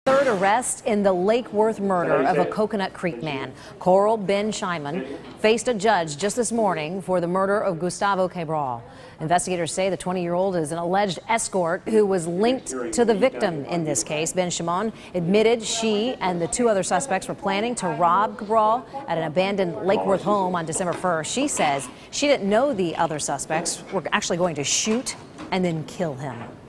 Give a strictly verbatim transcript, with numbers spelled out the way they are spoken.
Third arrest in the Lake Worth murder of a Coconut Creek man. Coral Ben Shyman faced a judge just this morning for the murder of Gustavo Cabral. Investigators say the twenty-year-old is an alleged escort who was linked to the victim in this case. Ben Shyman admitted she and the two other suspects were planning to rob Cabral at an abandoned Lake Worth home on December first. She says she didn't know the other suspects were actually going to shoot and then kill him.